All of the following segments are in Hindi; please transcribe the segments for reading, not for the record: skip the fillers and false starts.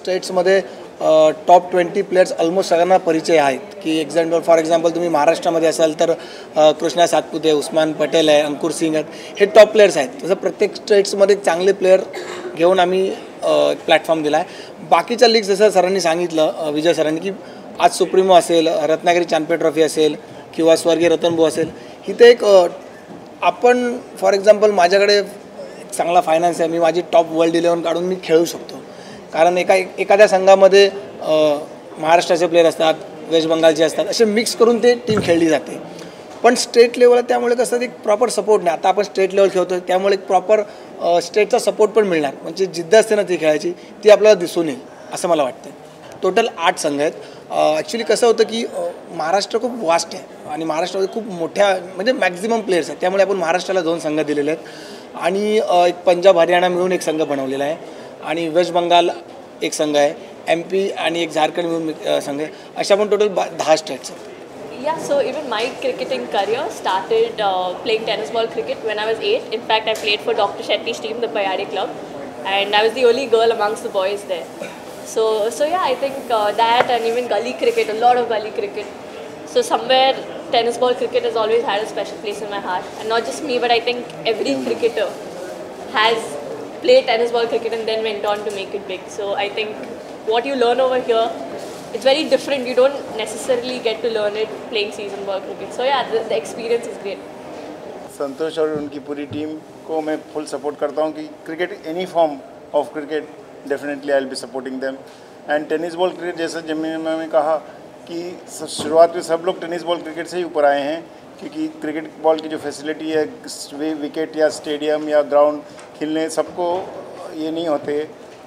स्टेट्समध्ये टॉप 20 प्लेयर्स ऑलमोस्ट सगळ्यांना परिचय आहेत की फॉर एक्झाम्पल तुम्ही महाराष्ट्रामध्ये असाल तर कृष्णा सातपुते, उस्मान पटेल आहे, अंकुर सिंग आहेत, हे टॉप प्लेयर्स आहेत. तसं प्रत्येक स्टेट्समध्ये चांगले प्लेयर घेऊन आम्ही प्लॅटफॉर्म दिला आहे. बाकीच्या लीग जसं सरांनी सांगितलं विजय सरांनी की आज सुप्रीमो असेल, रत्नागिरी चॅम्पियन ट्रॉफी असेल किंवा स्वर्गीय रतनभाऊ असेल, इथे एक आपण फॉर एक्झाम्पल माझ्याकडे चांगला फायनान्स आहे, मी माझी टॉप वर्ल्ड 11 काढून मी खेळू शकतो. कारण एखाद्या संघामध्ये महाराष्ट्राचे प्लेयर असतात, वेस्ट बंगालचे असतात, असे मिक्स करून ते टीम खेळली जाते. पण स्टेट लेवल त्यामुळे कसं एक प्रॉपर सपोर्ट नाही. आता आपण स्टेट लेवल खेळतो त्यामुळे एक प्रॉपर स्टेटचा सपोर्ट पण मिळणार, म्हणजे जिद्द असते ना ती खेळायची ती आपल्याला दिसून येईल असं मला वाटतं. टोटल 8 संघ आहेत. ॲक्च्युली कसं होतं की महाराष्ट्र खूप वास्ट आहे आणि महाराष्ट्रामध्ये खूप मोठ्या म्हणजे मॅक्झिमम प्लेयर्स आहेत, त्यामुळे आपण महाराष्ट्राला 2 संघ दिलेले आहेत आणि एक पंजाब हरियाणा मिळून एक संघ बनवलेला आहे आणि वेस्ट बंगाल एक संघ आहे, MP आणि एक झारखंड मिळून संघ आहे. अशा पण टोटल 10 स्टेट्स आहेत. Yeah, so even my cricketing career started playing tennis ball cricket when I was 8. In fact, I played for Dr. Shetty's team, the Payadi Club, and I was the only girl amongst the boys there. So yeah, I think that and even gully cricket, a lot of gully cricket. So somewhere tennis ball cricket has always had a special place in my heart, and not just me, but I think every cricketer has played tennis ball cricket and then went on to make it big. So I think what you learn over here, it's very different. You don't necessarily get to learn it playing season ball cricket. So yeah, the experience is great. Santosh और उनकी पूरी टीम को मैं फुल सपोर्ट करता हूँ कि cricket any form of cricket definitely I will be supporting them. And tennis ball cricket जैसे जमीन में कहा कि शुरुआत में सब लोग टेनिस बॉल क्रिकेट से ही ऊपर आए हैं, क्योंकि क्रिकेट बॉल की जो फैसिलिटी है विकेट या स्टेडियम या ग्राउंड खेलने सबको ये नहीं होते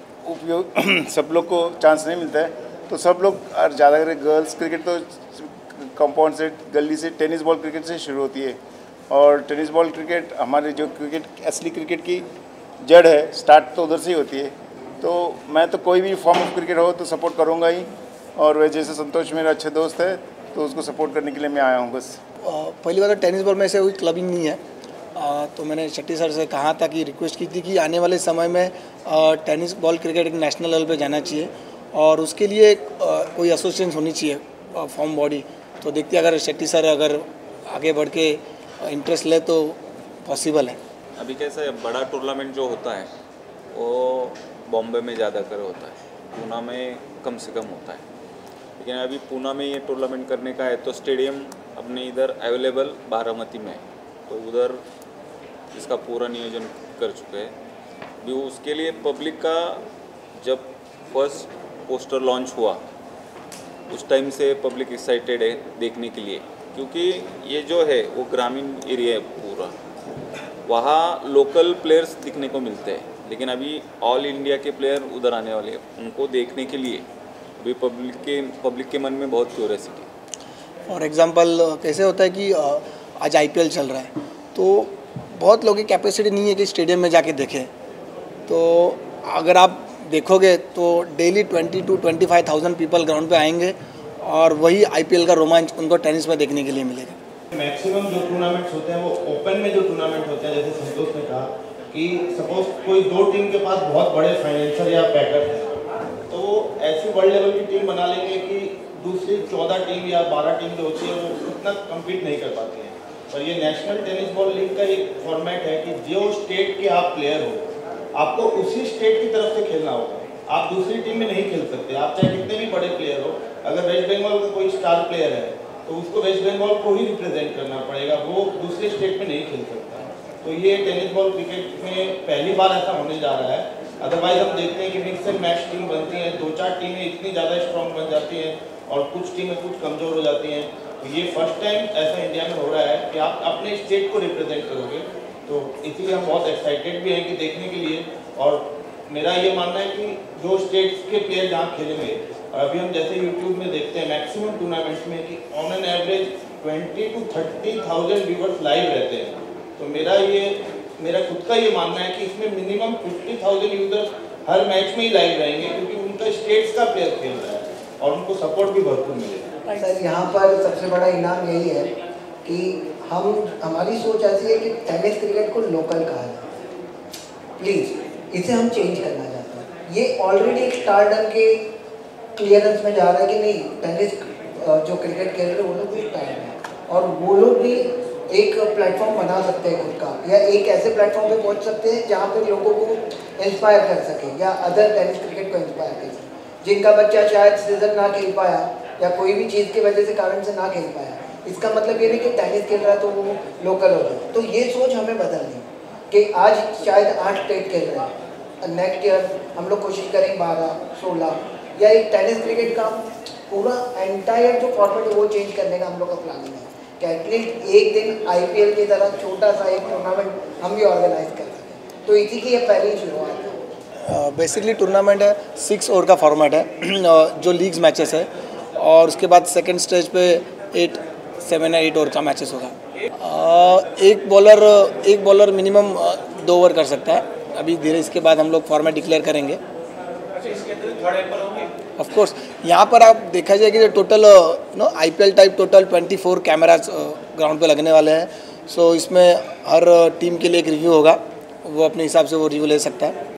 उपयोग सब लोग को चांस नहीं मिलता है. तो सब लोग और ज़्यादा कर गर्ल्स क्रिकेट तो कंपाउंड से गली से टेनिस बॉल क्रिकेट से शुरू होती है. और टेनिस बॉल क्रिकेट हमारे जो क्रिकेट असली क्रिकेट की जड़ है, स्टार्ट तो उधर से ही होती है. तो मैं तो कोई भी फॉर्म ऑफ क्रिकेट हो तो सपोर्ट करूँगा ही. और वह जैसे संतोष मेरा अच्छे दोस्त है तो उसको सपोर्ट करने के लिए मैं आया हूँ बस. पहली बात तो टेनिस बॉल में ऐसे कोई क्लबिंग नहीं है. तो मैंने शेट्टी सर से कहा था कि रिक्वेस्ट की थी कि आने वाले समय में टेनिस बॉल क्रिकेट एक नेशनल लेवल पे जाना चाहिए और उसके लिए कोई एसोसिएशन होनी चाहिए फॉर्म बॉडी. तो देखते हैं अगर शेट्टी सर अगर आगे बढ़ के इंटरेस्ट ले तो पॉसिबल है. अभी कैसा है, बड़ा टूर्नामेंट जो होता है वो बॉम्बे में ज़्यादातर होता है, पूना में कम से कम होता है. लेकिन अभी पूना में ये टूर्नामेंट करने का है तो स्टेडियम अपने इधर अवेलेबल बारामती में है, तो उधर इसका पूरा नियोजन कर चुके हैं. भी उसके लिए पब्लिक का जब फर्स्ट पोस्टर लॉन्च हुआ उस टाइम से पब्लिक एक्साइटेड है देखने के लिए, क्योंकि ये जो है वो ग्रामीण एरिया है पूरा, वहाँ लोकल प्लेयर्स दिखने को मिलते हैं. लेकिन अभी ऑल इंडिया के प्लेयर उधर आने वाले हैं, उनको देखने के लिए अभी पब्लिक के मन में बहुत क्यूरियोसिटी. फॉर एग्जांपल कैसे होता है कि आज IPL चल रहा है तो बहुत लोगों की कैपेसिटी नहीं है कि स्टेडियम में जाके देखें. तो अगर आप देखोगे तो डेली 20 to 25,000 पीपल ग्राउंड पे आएंगे और वही IPL का रोमांच उनको टेनिस में देखने के लिए मिलेगा. मैक्सिमम जो टूर्नामेंट्स होते हैं वो ओपन में जो टूर्नामेंट होते हैं, जैसे संतोष ने कहा कि सपोज कोई 2 टीम के पास बहुत बड़े फाइनेंसर या पैकर हैं तो ऐसी वर्ल्ड लेवल की टीम बना लेंगे कि दूसरी 14 टीम या 12 टीम जो होती है वो उतना कम्पीट नहीं कर पाती हैं. पर ये नेशनल टेनिस बॉल लीग का एक फॉर्मेट है कि जो स्टेट के आप प्लेयर हो आपको उसी स्टेट की तरफ से खेलना होगा. आप दूसरी टीम में नहीं खेल सकते. आप चाहे कितने भी बड़े प्लेयर हो, अगर वेस्ट बंगाल का कोई स्टार प्लेयर है तो उसको वेस्ट बंगाल को ही रिप्रेजेंट करना पड़ेगा, वो दूसरे स्टेट में नहीं खेल सकता. तो ये टेनिस बॉल क्रिकेट में पहली बार ऐसा होने जा रहा है. अदरवाइज हम देखते हैं कि मिक्स एंड मैच टीम बनती हैं, 2-4 टीमें इतनी ज़्यादा स्ट्रॉन्ग बन जाती हैं और कुछ टीमें कुछ कमज़ोर हो जाती हैं. तो ये फर्स्ट टाइम ऐसा इंडिया में हो रहा है कि आप अपने स्टेट को रिप्रेजेंट करोगे. तो इसीलिए हम बहुत एक्साइटेड भी हैं कि देखने के लिए. और मेरा ये मानना है कि जो स्टेट्स के प्लेयर जहाँ खेलेंगे, और अभी हम जैसे यूट्यूब में देखते हैं मैक्सिमम टूर्नामेंट्स में कि on an average 20 to 30,000 viewers live रहते हैं. तो मेरा खुद का ये मानना है कि इसमें मिनिमम 50,000 यूजर्स हर मैच में ही लाइव रहेंगे, क्योंकि उनका स्टेट्स का प्लेयर खेल रहा है और उनको सपोर्ट भी भरपूर मिलेगा. सर यहाँ पर सबसे बड़ा इनाम यही है कि हमारी सोच ऐसी है कि टेनिस क्रिकेट को लोकल कहा जाए. प्लीज़ इसे हम चेंज करना चाहते हैं. ये ऑलरेडी एक स्टारडम के क्लियरेंस में जा रहा है कि नहीं, टेनिस जो क्रिकेट खेल रहे हैं वो लोग भी टाइम है और वो लोग भी एक प्लेटफॉर्म बना सकते हैं खुद का, या एक ऐसे प्लेटफॉर्म पे पहुंच सकते हैं जहाँ पे लोगों को इंस्पायर कर सके या अदर टेनिस क्रिकेट को इंस्पायर कर सके। जिनका बच्चा शायद सीजन ना खेल पाया या कोई भी चीज़ की वजह से कारण से ना खेल पाया, इसका मतलब ये नहीं कि टेनिस खेल रहा है तो वो लोकल हो जाए। तो ये सोच हमें बदलनी कि आज शायद 8 स्टेट खेल रहे हैं, नेक्स्ट ईयर हम लोग कोशिश करेंगे 12-16 या एक टेनिस क्रिकेट का पूरा एंटायर जो फॉर्मेट है वो चेंज करने का हम लोग का प्लानिंग है कि एटलीस्ट एक दिन IPL की तरह छोटा सा एक टूर्नामेंट हम भी ऑर्गेनाइज कर सकें। तो इसी की ये पहली शुरुआत है। बेसिकली टूर्नामेंट है 6 ओवर का फॉर्मेट है जो लीग्स मैचेस है, और उसके बाद सेकंड स्टेज पे 7 या 8 ओवर का मैचेस होगा। एक बॉलर मिनिमम 2 ओवर कर सकता है। अभी धीरे इसके बाद हम लोग फॉर्मेट डिक्लेयर करेंगे। ऑफ कोर्स यहाँ पर आप देखा जाए कि total IPL type total 24 cameras ground पे लगने वाले हैं। सो इसमें हर टीम के लिए एक रिव्यू होगा, वो अपने हिसाब से वो रिव्यू ले सकता है।